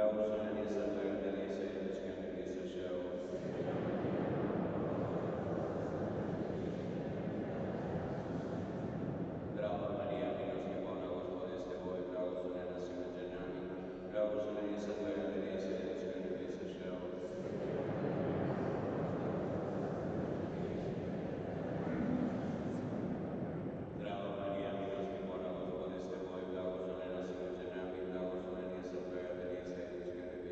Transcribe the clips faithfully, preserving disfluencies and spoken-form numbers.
Благословение Святая Терesa, Яночка Небеса Шео. Brava Maria, milosti bona, Gospod s teboj, blagoslovljena si med ženami, blagoslovljena je Tvoja Teresa, Яночка Небеса Šeo. Brava Maria, milosti bona, Gospod s teboj, blagoslovljena si med ženami, blagoslovljena je Tvoja Teresa, Яночка Nебesa Šeo.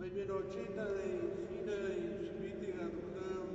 Najmilosrdnej Synej Świętych Arunam,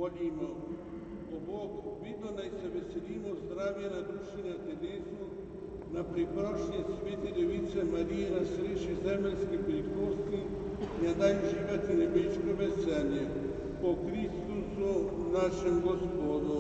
Molimo, o Bog, vidno naj se veselimo zdravja na duši na telesu, na priprošnje Svete Device Marije na sreči zemeljske prikosti in daj uživati nebeško veselje. Po Kristusu našem Gospodu.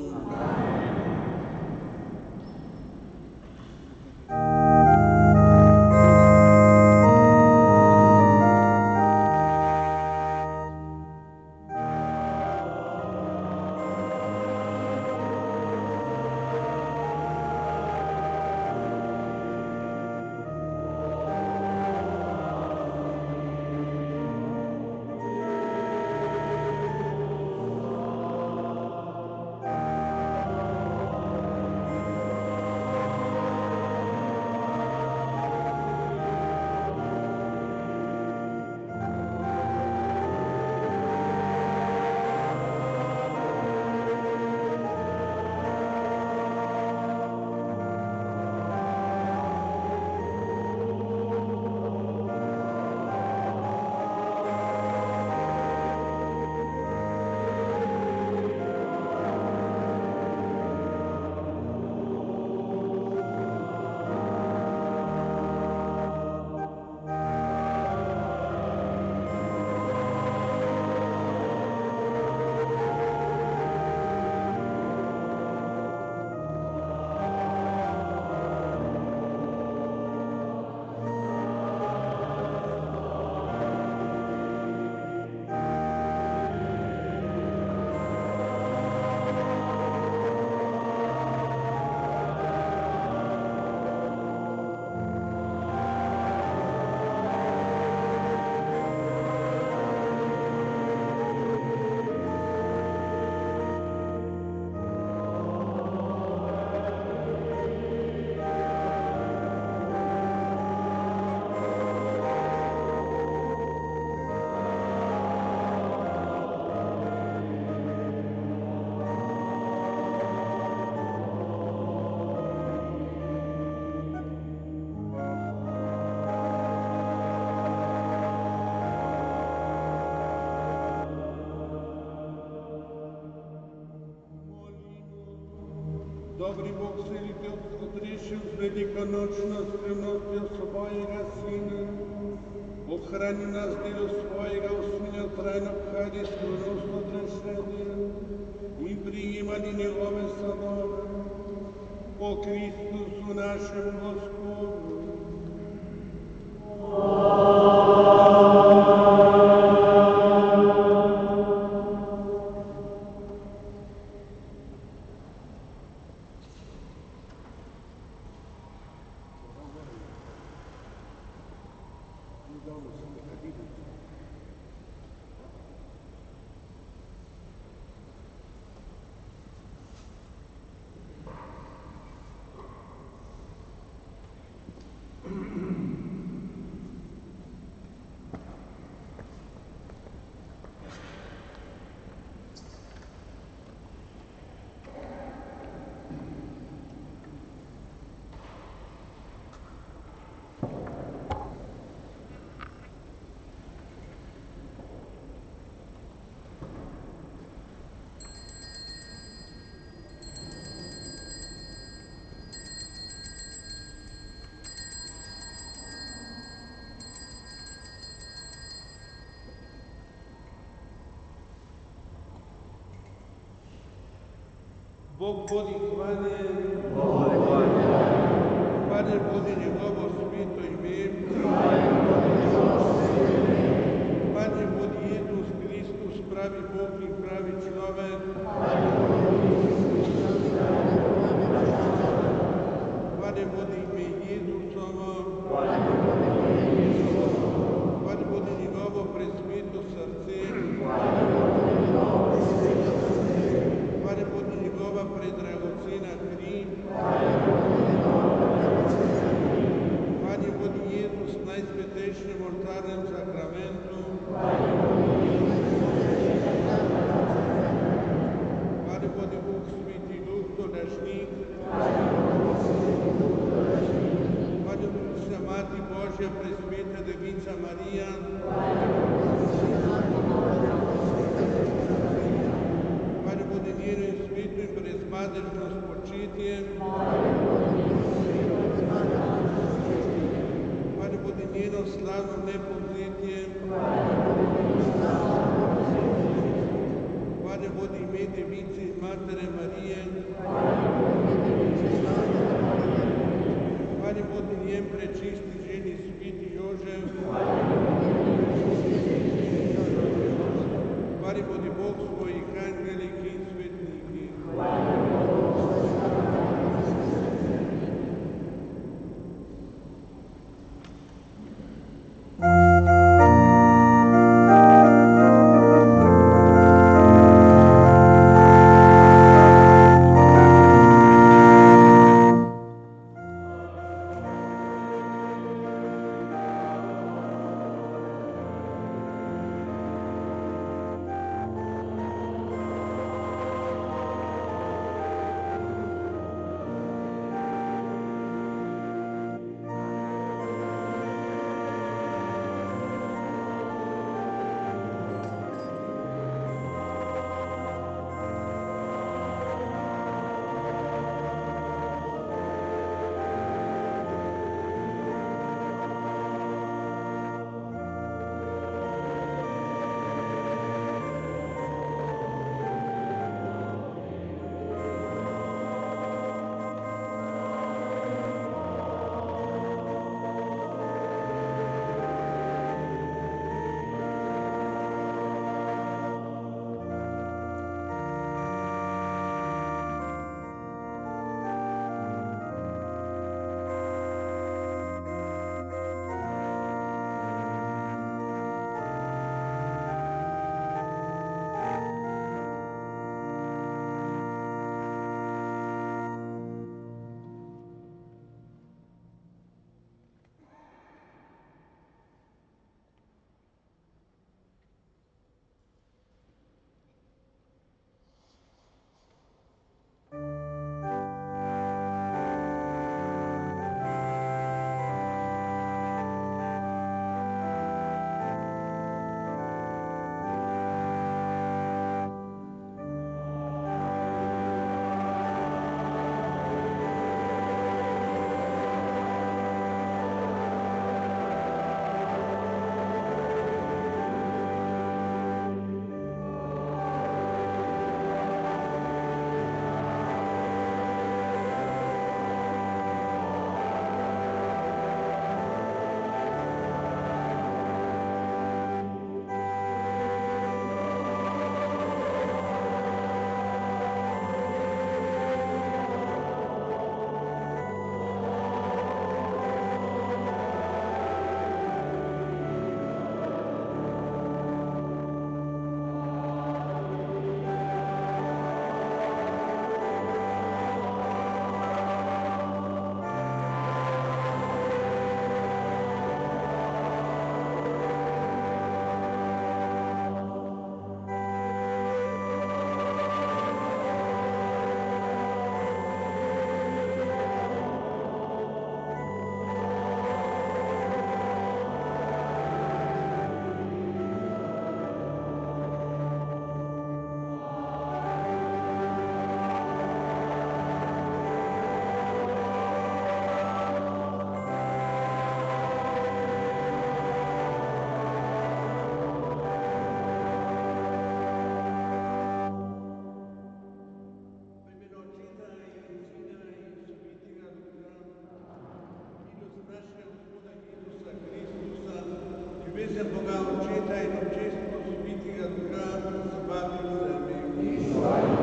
Dobri Bog se je odrešil z velikonočno skrivnostjo svojega Sina, ohrani nas delo svojega usmilja trajno obhajali skrivnostno odrešenje in prijemali njegove sadove. Po Kristusu našem Gospodu. Bog bodi hvaljen, Padre bodi njegovo sveto ime, Padre bodi Jezus Kristus, pravi Bog in pravi človek, Padre bodi ime Jezusovo, Padre bodi njegovo presveto srce, Padre bodi njegova predragocena kri, Padre bodi Jezus v najsvetejšem oltarnem sakramentu, Padre bodi Bog sveti duh tolažnik, Padre bodi vsa Mati Božja presveta Devica Marija, Padre padežno spočitje, pa da bude njeno slavno nepovzetje, pa da bude ime Device Matere Marije, pa da bude njen prečisti ženi Sveti Jožef, pa da bude Bog svojih angeliki in svetniki. Ljubezne Boga Očeta in občestvo Svetega Duha zabavi vsemi.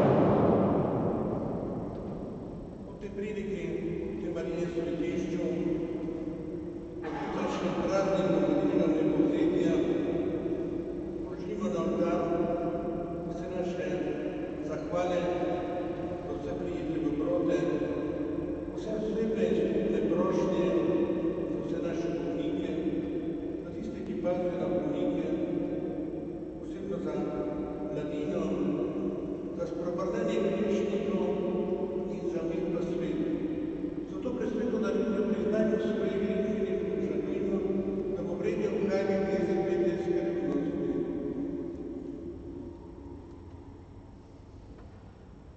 Ob tej priliki, v tem Marijinem svetišču, ob jutrišnjem prazniku Mariinega nepovzetja, položimo na oltar vse naše zahvale za vse prijete dobrote, vse osebne in skupne prošnje za vse naše bolnike, za tiste, ki pazijo na bolnike, posebno za mladino, za spreobrnenje grešnikov in za mir v svetu. Zato presveto darimo priznanju svoje grehe in žalimo, da bo vredno ohraniti svete skrbnosti.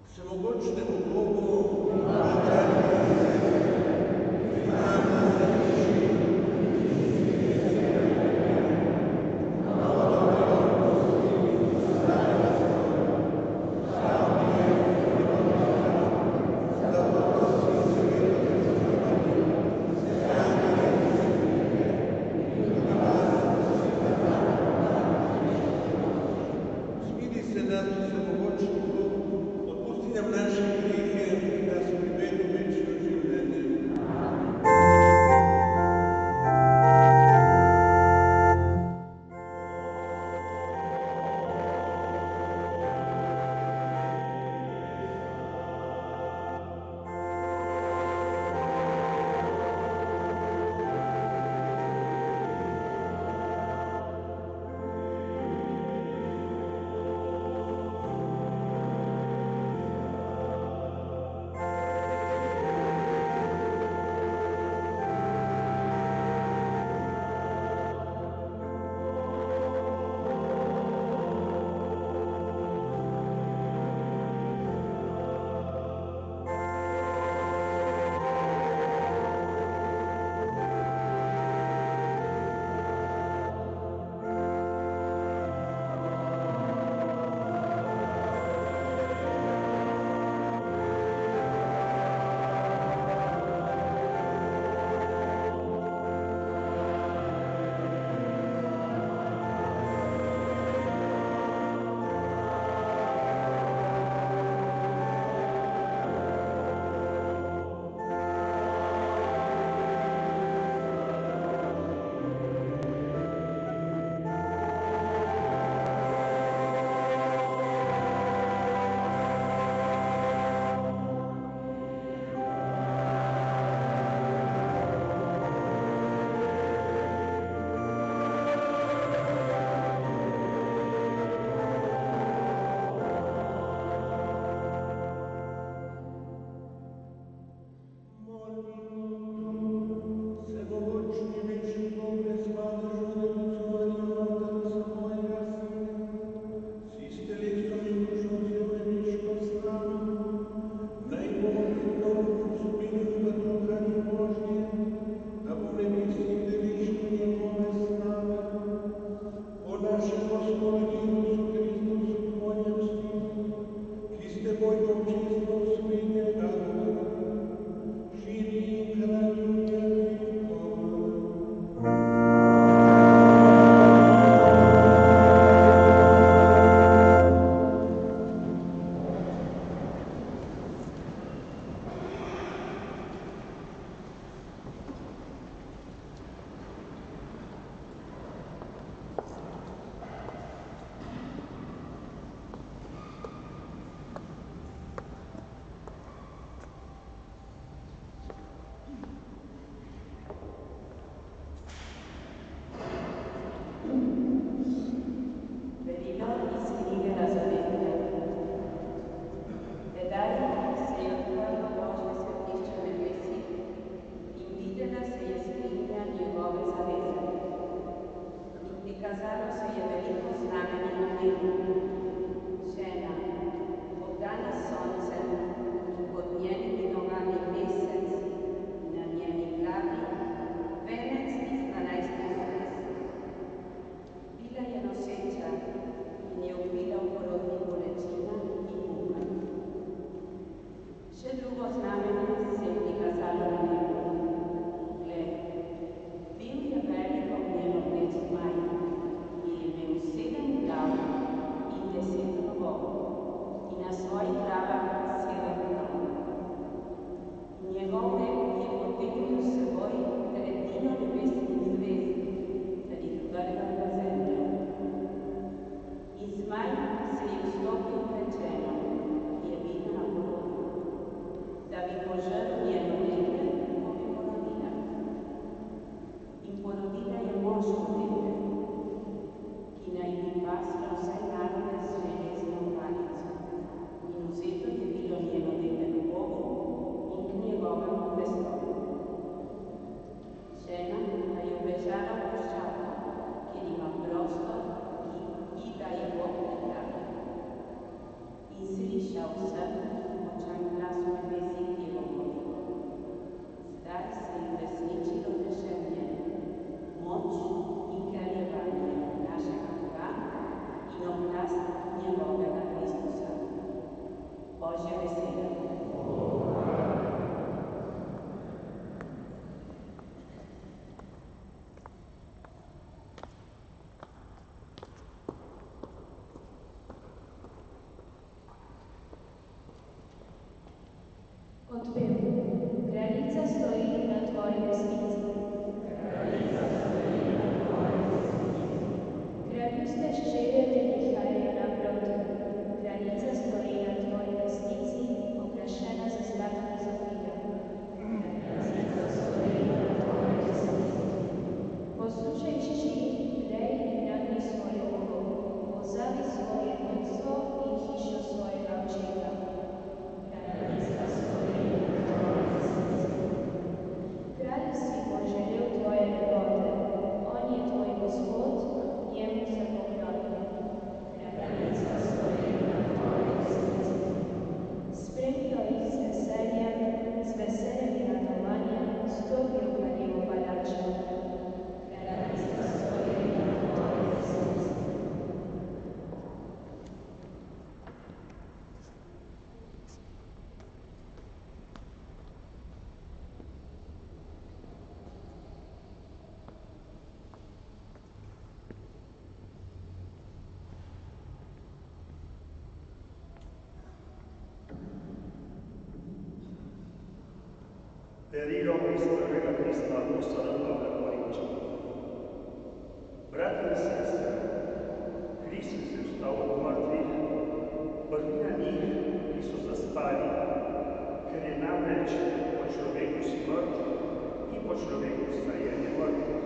Perilo iz prvega pisma apostola Pavla Korinčana. Bratia in sestre, Kristus je vstal od mrtvih, prvina njih, ki so zaspali, ker je namreč po človeku smrt in po človeku vstajanje mrtvih.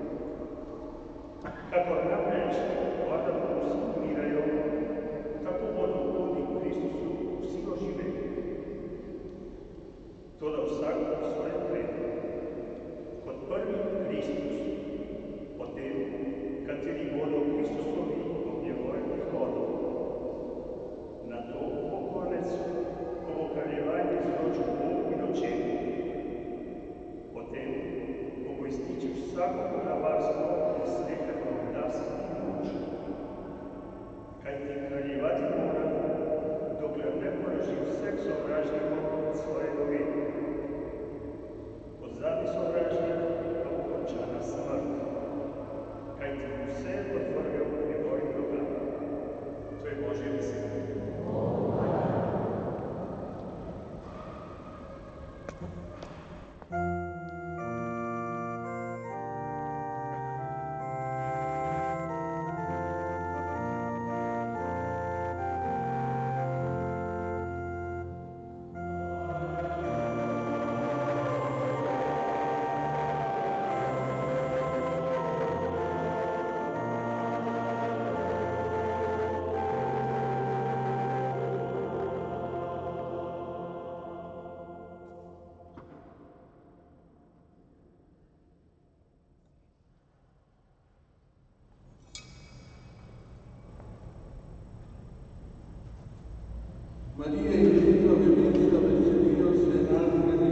Kakor namreč voda vsi umirajo, tako bodo tudi v Kristusu vsi oživeli. Toda vsak po svojem redu. Kot prvi Kristus, potem, kateri bodo Kristusovi ob njegovem prihodu. Nato po konec, ko bo kraljevanje izločil Bog in očem. Potem, ko bo izničil vsako poglavarstvo in sleherno oblast in moč. Kajti kraljevati mora, dokler ne položi vseh sovražnikov od svoje noge. Zadnji sovražnik pa bo končana smrt, kajti vse je podvrgel njegovim nogam. To je Božja beseda. Maria in Gesù benedetta veselijo se nađeni.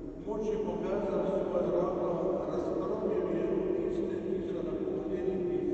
Moč je pokazal svojo roko, razpromil je tiste, ki so napuhnjeni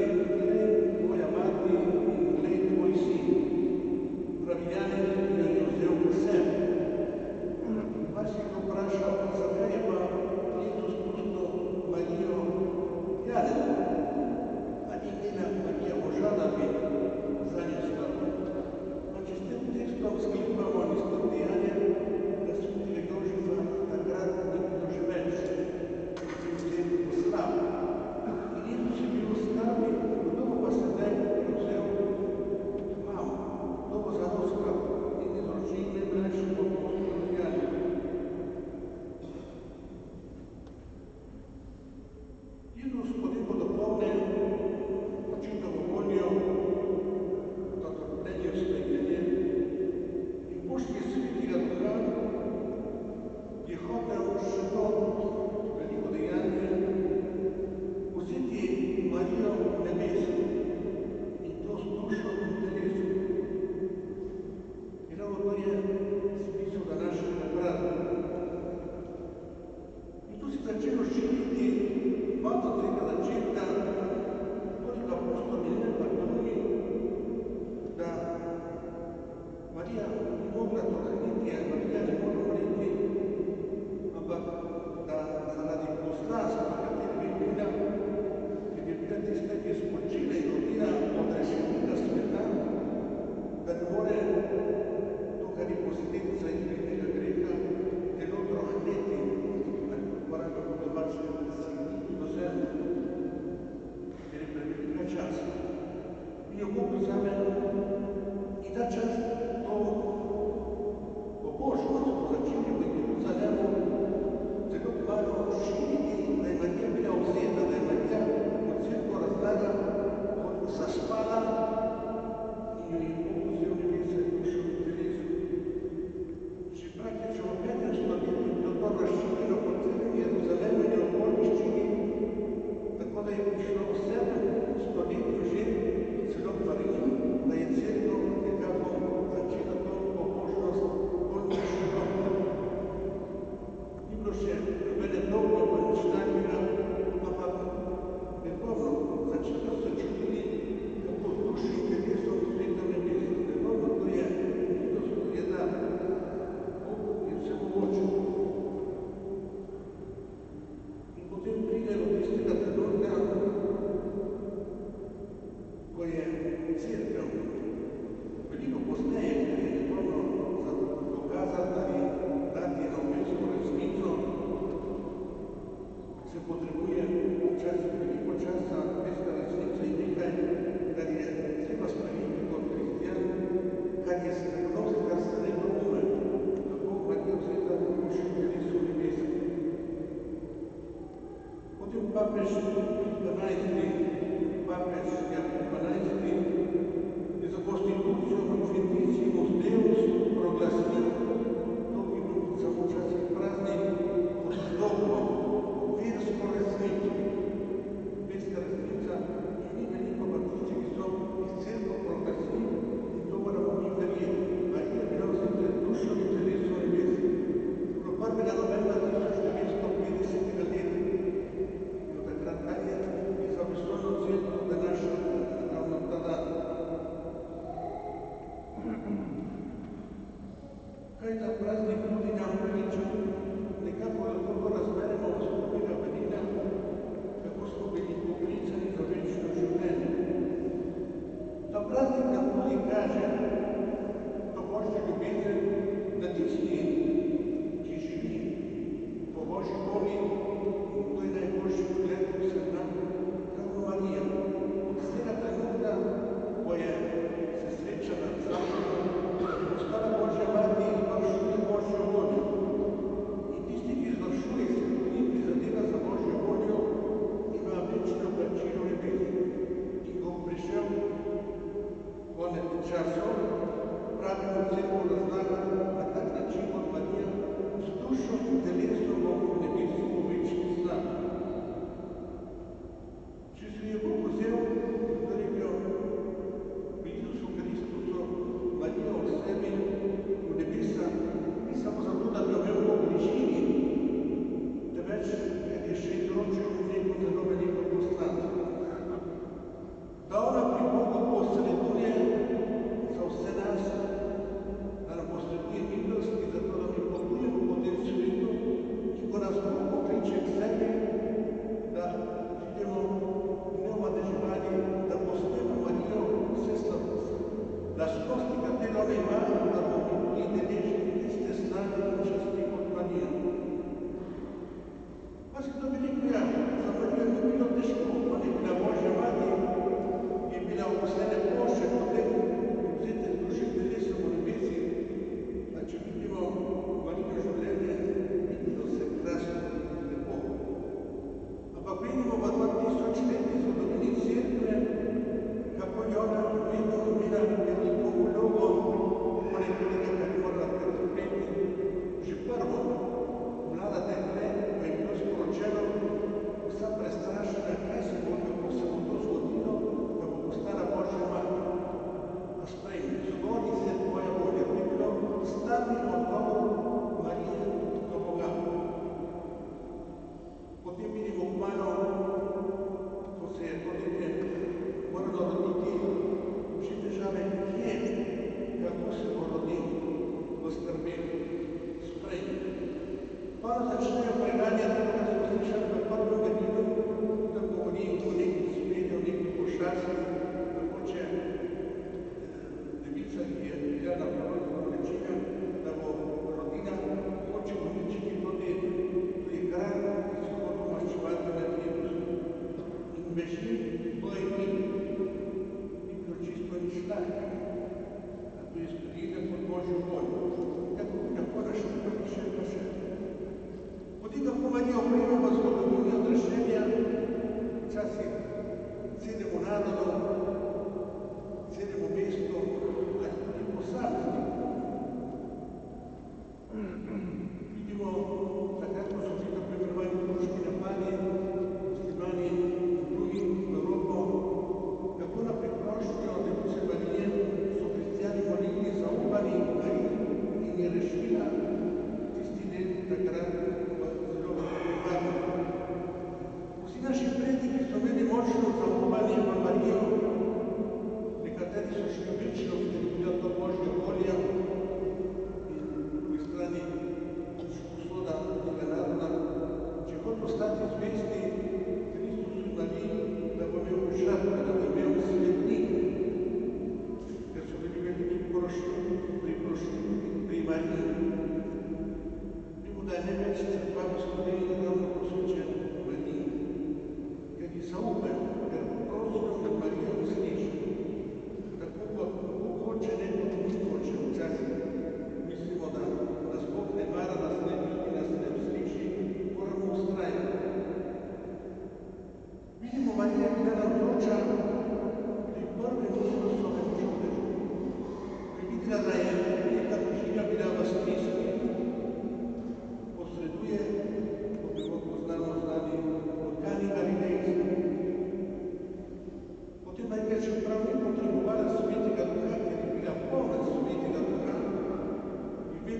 glej tvoja mati in glej tvoj sin. Praviljanec jo je vzel k sebi. Mar si ga vprašal, zakaj je pa Jezus pustil Marijo Janezu? A ni njena Marija moža, da bi za njo skrbel? Pa če s tem tekstom sklepamo in s tem dejanjem, da svetega Jožefa takrat ni bilo že več, ker je bil poslal. In Jezus je bil skrbi, kdo bo pa sedaj prevzel mamo, kdo bo za njo skrbel in izročil najmlajšemu apostolu Janu. Jezus potem podopoldne očitno v voljo, to trpljenje vstajanje in pošlje svetega duha je hotel še to veliko dejanje vzeti Marijo nebesu in to z dušo in telesom. In ravno to je smisel današnjega praznika. In tu se je začelo širiti malo od tega začetka, koliko apostol Milen pa drugi, da Marija ni mogla dohraniti, a Marija ne more umreti, ampak da zaradi poslanstva, kateri bi bila, ker je bila tista, ki je spočila in rodila od rešenega sveta, da ne more to, kar je posledica izbirnega greha, telo trohneti, ali uporabljamo po domačem sremeniti do zemlje, ker je prevelika čas. In jo Bog vzame in ta čas to pobožnost po začetku v Jeruzalemu zelo kmalu širiti, da je Marija bila vzeta, da je Marija od cerkvo razlaga kot zaspala in jo je Bog vzel nebesa in dušo in telesu. Že praktično v petem stoletju je bilo to razširjeno po celem Jeruzalemu in okoliščini, tako da je prišlo v sedmem stoletju že celo v Rim,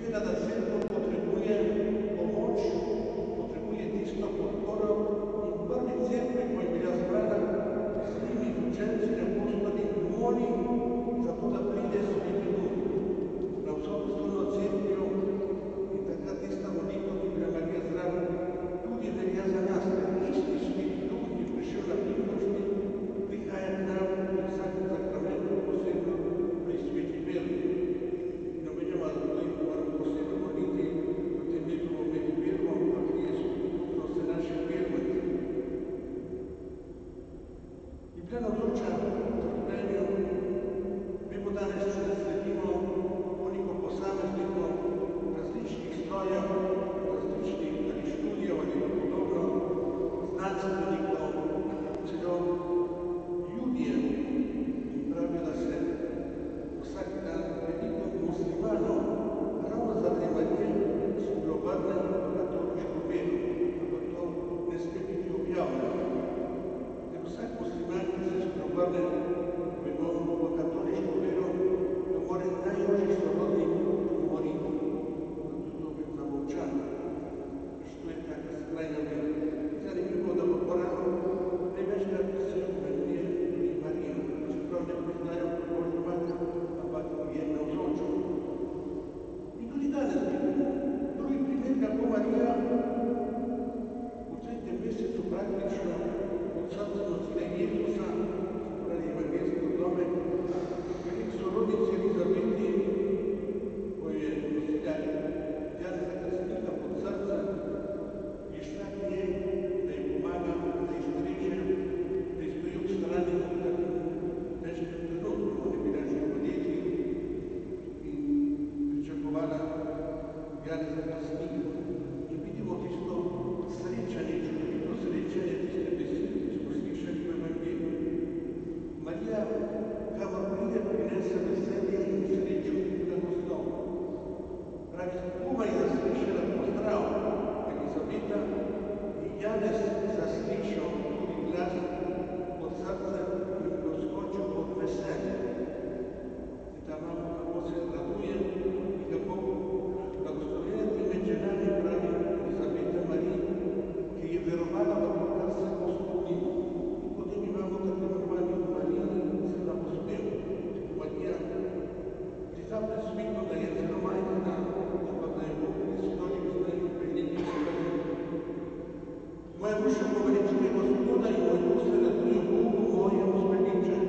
Seveda, da cerkev potrebuje pomoč, potrebuje tisto podporo in prvi cerkvi, ko je bila zbrana z njimi učenci in apostoli, moli za to, da pride Sveti Duh na vso poslovno cerkev in takrat tista molitev, ki je bila Marija zraven, tudi velja za nas, ker isti Sveti Duh, ki je prišel na Pentekosti, prihaja k nam pri vsakem zakramentu, posebno pri Sveti Verbi. In omenjamo, da moramo posebno moliti, v tem letu bomo imeli verbo, ampak je Sveti Duh, no se naše verbanci. In bila navzoča trpljenju, vemo danes, če sledimo koliko posameznikov različnih strojev, različnih ali študijev ali podobno, znanstvenikov, celo ljudje, in pravijo, da se vsak dan veliko muslimanov ravno zaradi Marije so obrnili v katoliško vero, ampak to ne sme biti objavljeno. Ker vsak musliman, ki se spreobrne v katoliško vero, to mora najožji sorodnik umoriti. Zato je to več zamolčano. Što je taka skrajna vera. Zanimivo, da v Koranu največkrat se imenuje tudi Marijo, čeprav ne priznajo kot Božjo mater, ampak je navzoča. In tudi danes vidimo. Drugi primer, kako Marija v tretjem mesecu praktično od srca nosila Jezusa, pravi evangelski odlomek, gre k sorodnici Elizabeti, ko je nosila Janeza Krstnika pod srcem, je šla k njej, da ji pomaga, da ji streže, da ji stoji ob strani v takem težkem trenutku. Ona je bila že v podjetji in pričakovala Janeza Krstnika. In vidimo tisto srečanje, čudovito srečanje, tiste besede, ki smo slišali v Evangeliju. Marija, kamor pride, prinese veselje in srečo in blagoslov. Pravi, komaj je zaslišala pozdrav Elizabeta in Janez zaslišal tudi glas od srca in doskočil od veselja. In ta mama, kako se raduje in kako blagoslovljena ti med ženami, pravi Elizabeta Marija, ki je verovala v to, kar se bo zgodilo. In potem imamo tako imenovani Marijini slavospev. Marija prizna pred svetom, da je zelo majhna, ampak da je Bog pristolil z njim veliki stvari. Moja duša poveličuje Gospoda in moj duh se raduje Bogu mojemu zveličanju.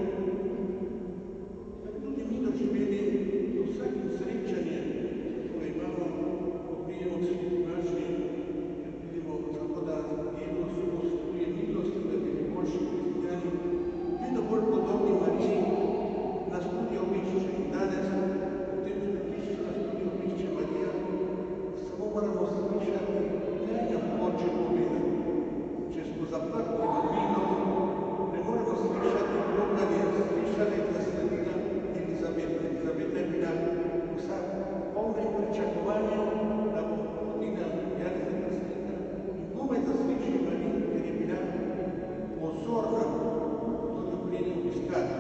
Da bi tudi mi doživeli do vsakim srečanjem, ko ga imamo, ko prijemo k Sveti maši, ker vidimo tako, da Jezus postuje milosti, da bi bili boljši kristjani, vedno bolj podobni Mariji, nas tudi obišče. In danes v tem svetišču nas tudi obišče Marija, samo moramo slišati, kaj nam hoče povedati. Če smo zaprti v milost, ne moremo slišati to, kar je slišala in zasledila Elizabeta. Elizabeta je bila vsa polna in pričakovanja, da bo hodila Janeza Krstnika in komaj zasliši Marijo, ker je bila pozorna, kdo jo pride obiskati.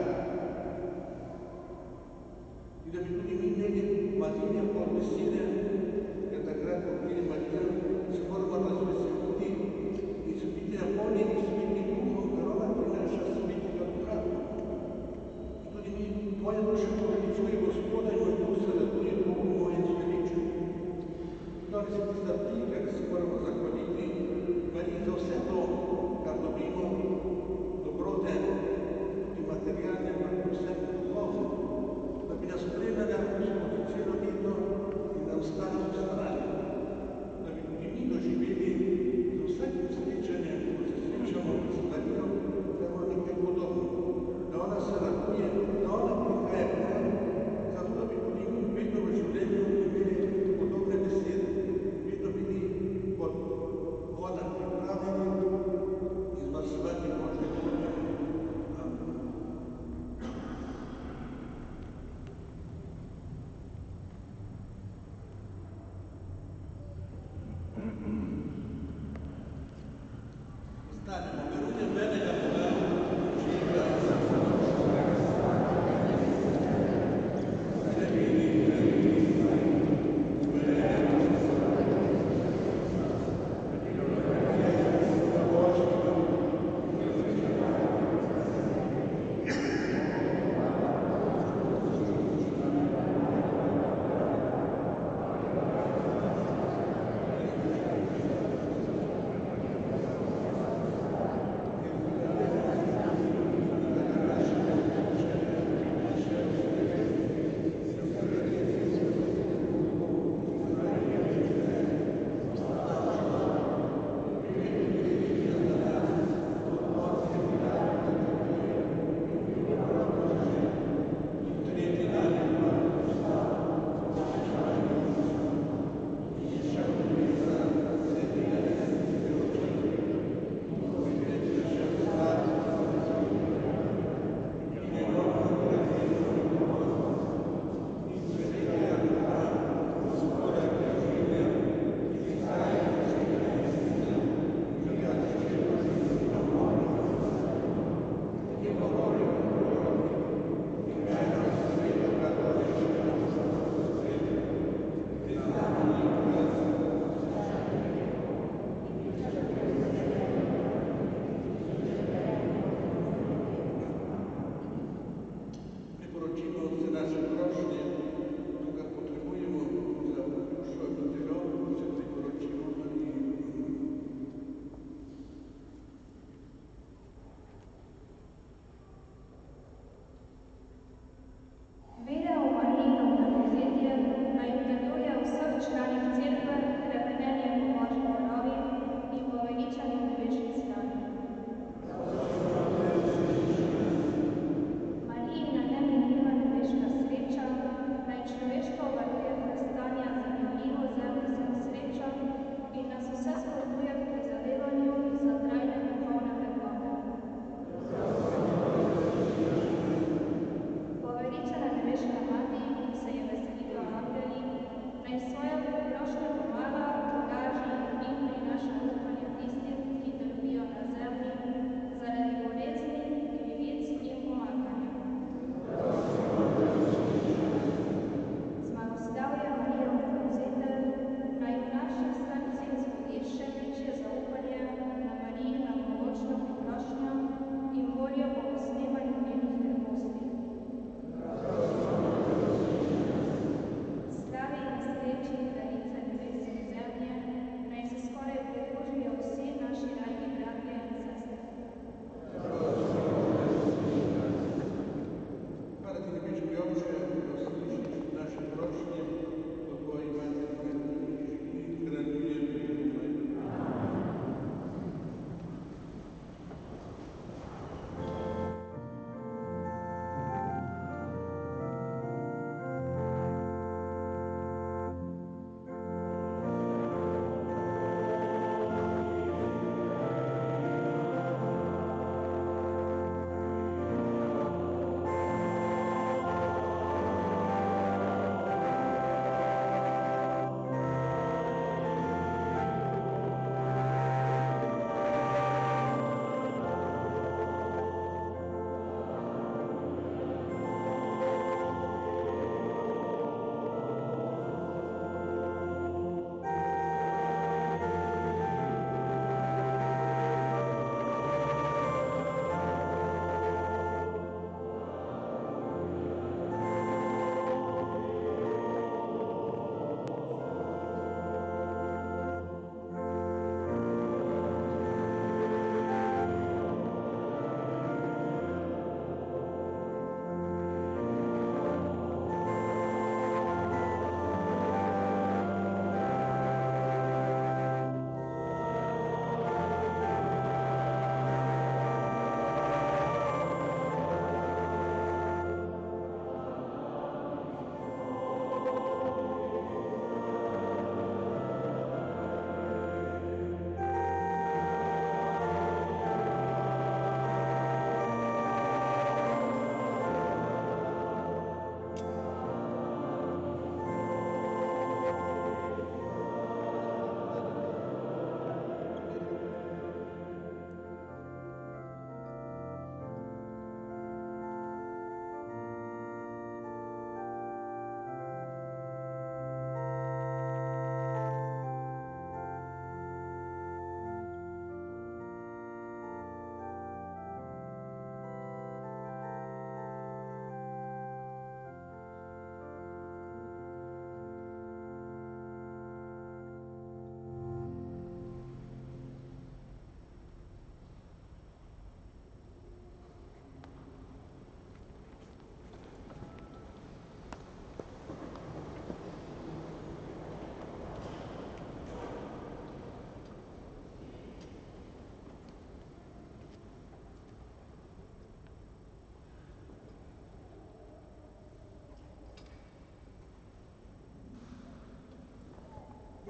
In da bi tudi mi imeli Marije pod besede, ker takrat, ko pride Marija, se moramo razveseliti in se biti napolnjeni Svetim Duhom, ker ona prinaša Svetega Duha. In tudi mi, moja duša poveličuje Gospoda in moj duh se raduje Bogu mojem zveličanju. Danes je tista prilika, da se moramo zahvaliti Mariji za vse to, kar dobimo, dobrote, tudi materialne, pa predvsem duhovne, da bi nas spremljala skozi celo leto in nam stala v strani, da bi tudi mi doživeli z vsakim srečanjem, ko se srečamo s Marijo, da bo nekaj podobno, da ona se raduje, da ona prihaja k nam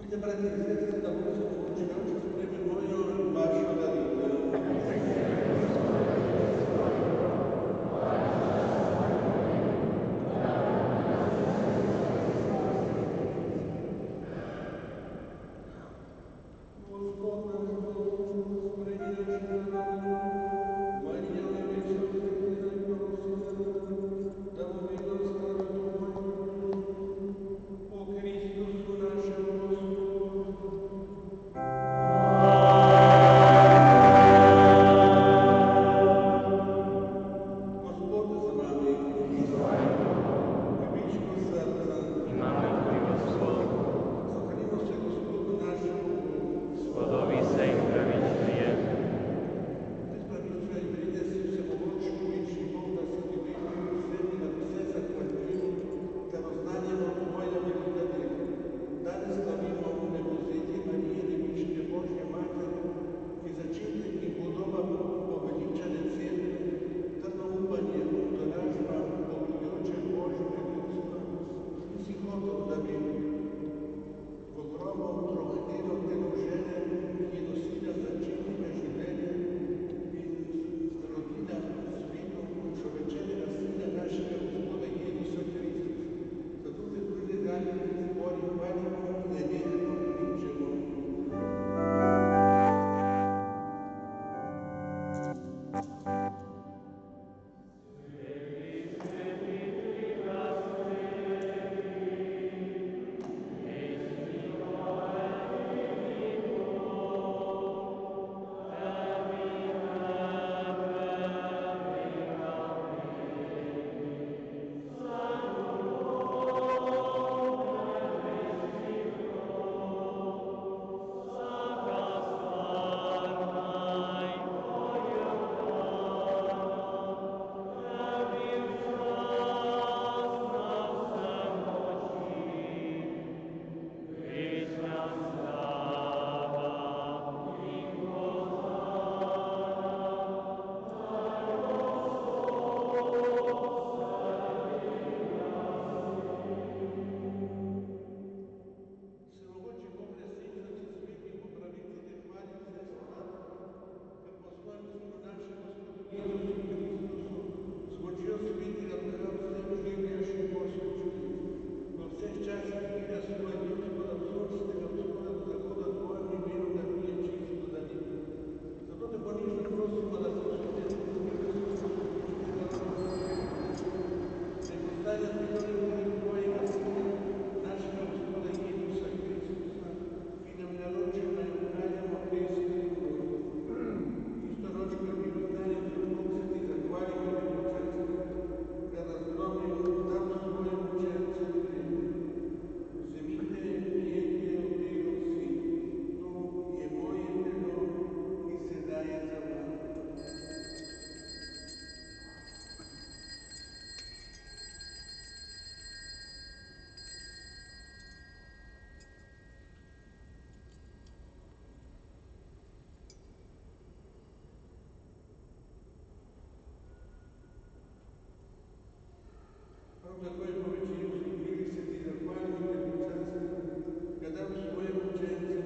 Vidite, brati in sestre, da Bog se omogočujoče sprejme mojo in vašo daritev. Такое поведение служили среди захвальных и когда в своем ученце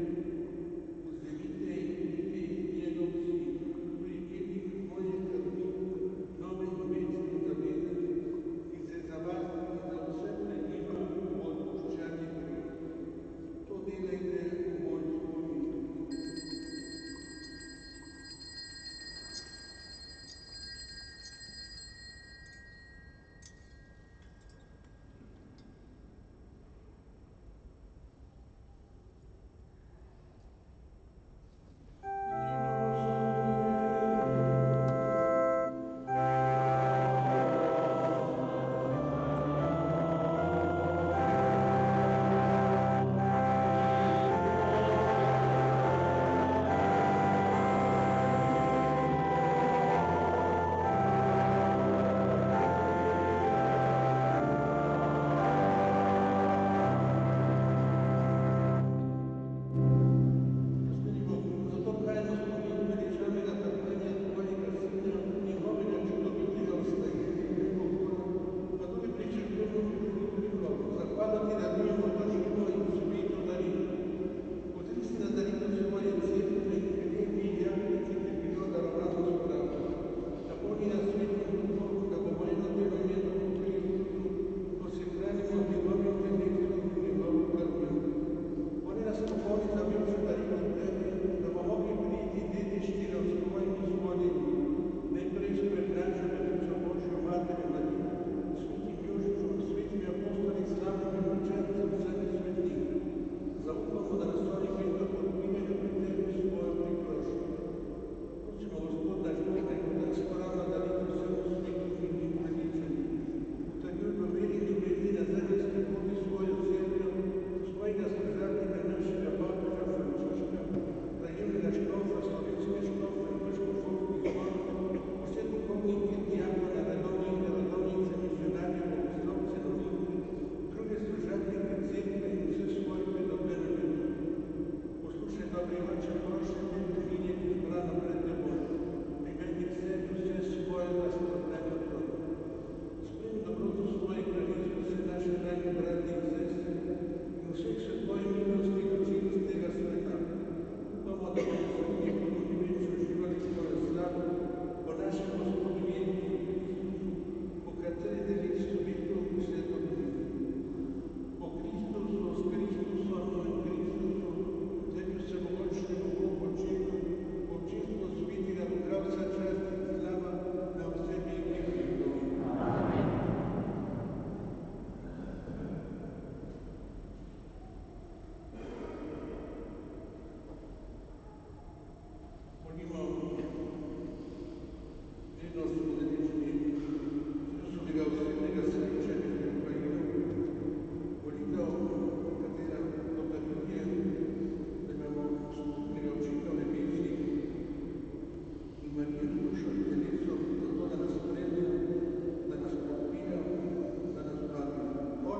узрите и видите едом си, прикинь мои корми, новый вечный завет, и се за вас и за все пред нima отпущани грехи. То делайте в мой спомин.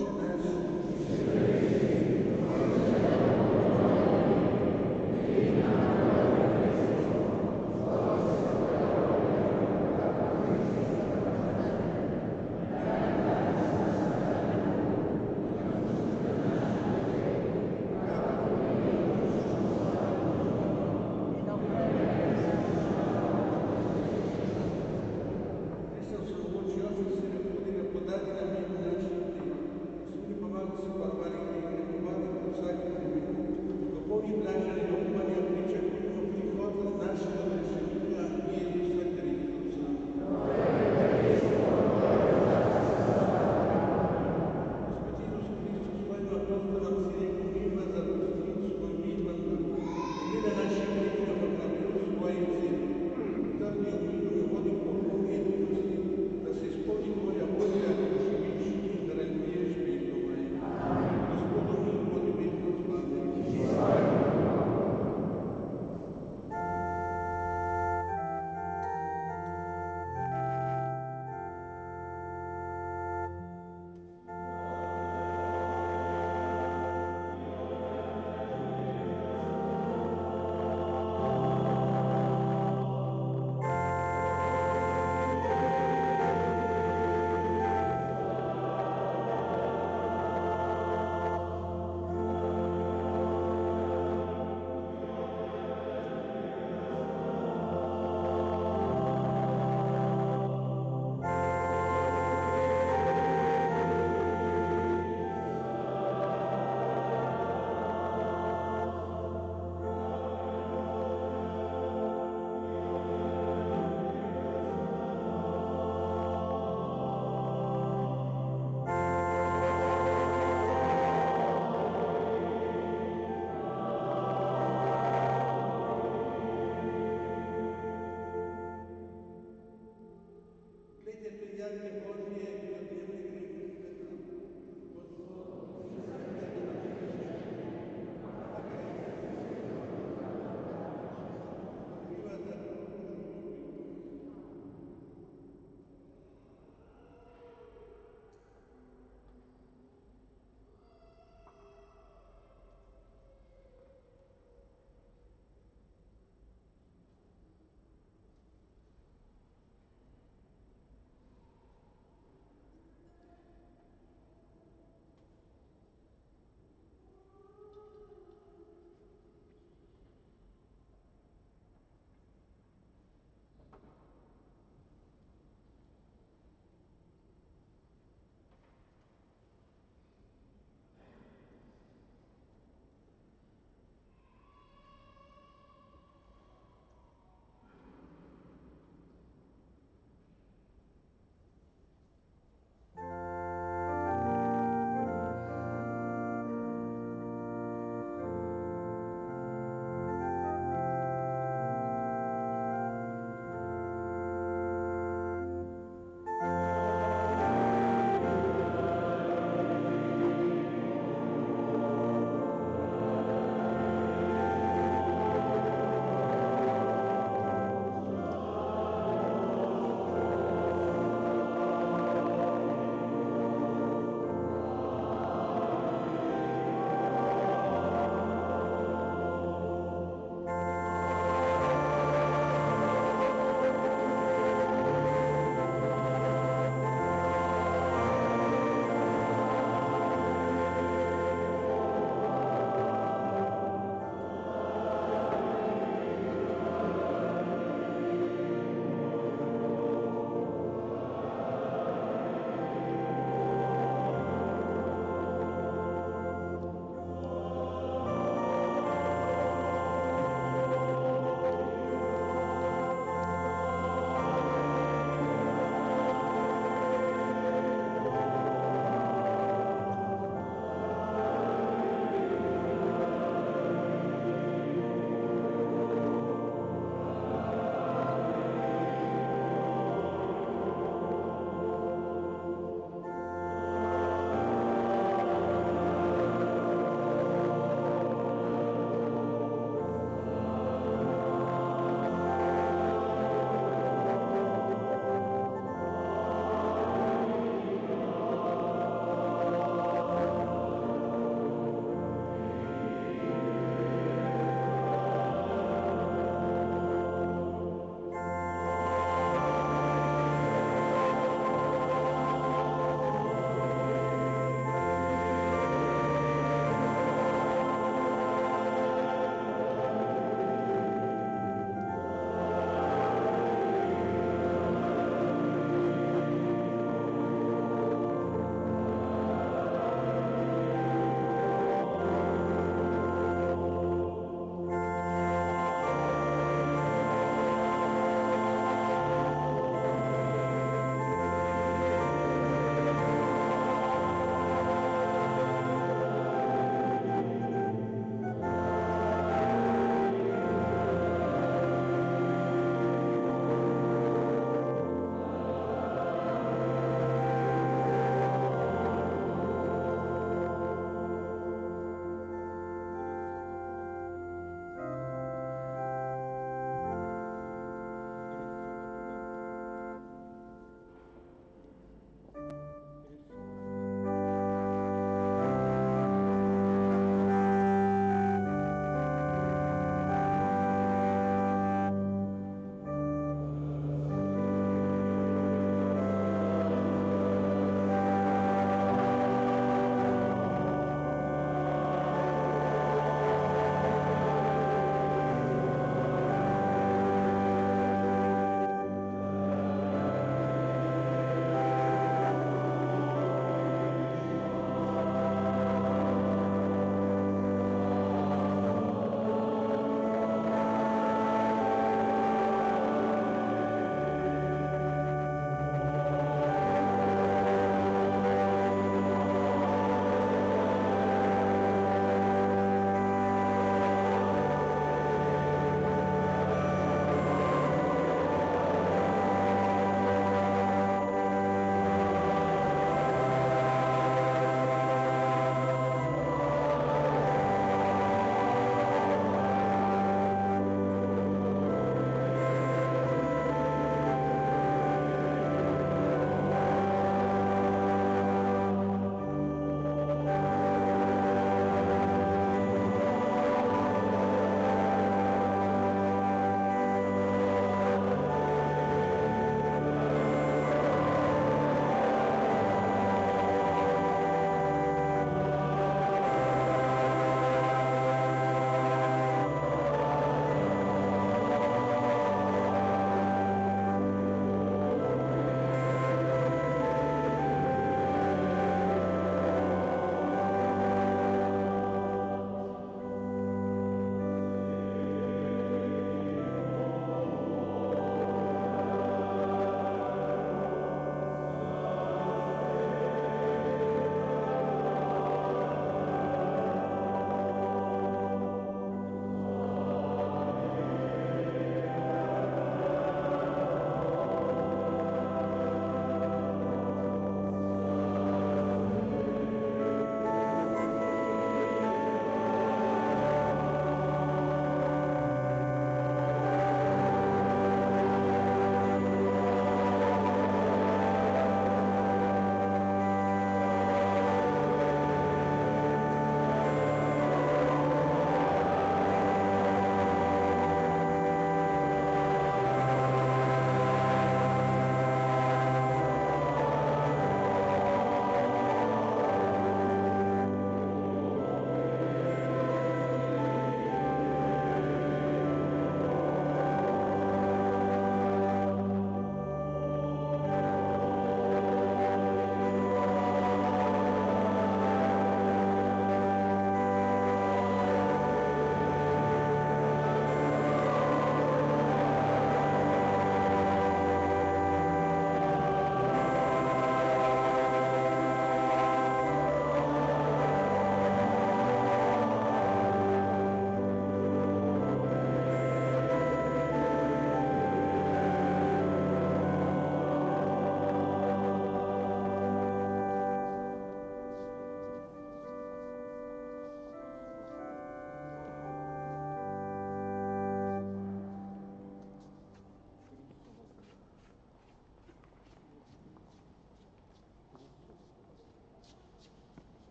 Отче наш, Христос Лучи Офис се необходимо подати на мир нашите. Господи, помага се парварите и не помага по всяки време. Допълни блажени умания, причакуємо приход нашего решения Иисуса Христоса. Господи Иисус Христос, своим апостолам си рекол, мир вас запустим, свой мир вам дам. И на наши грехи обновил свои цели. Търния мир ме води по Бога единости, да се изпълни Твоя воля, ако живееш и даруваш векова. Господу мир води вечно с вами. Гледайте приятие Божие и отнемни грехи света.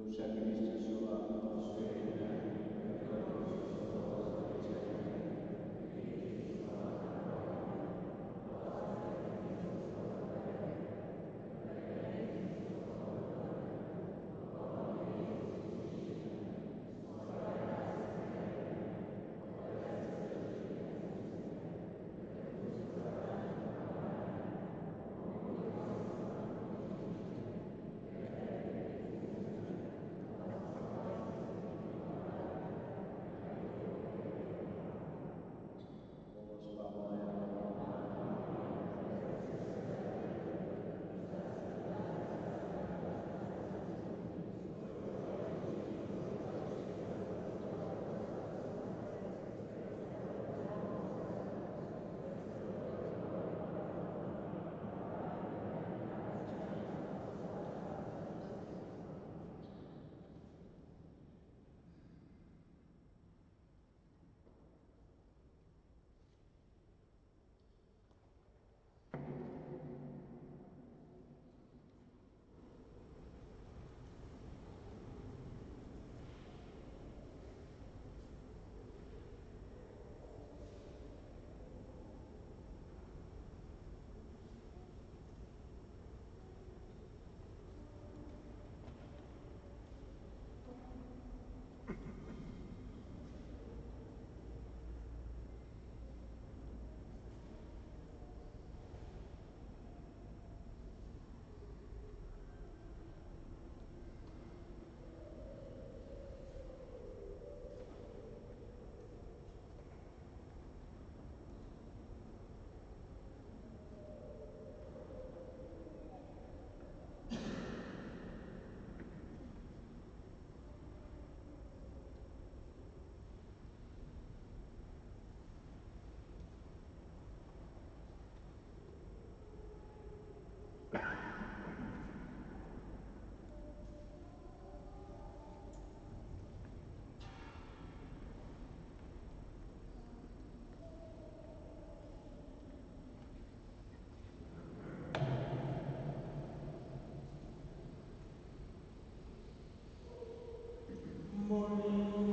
Morning.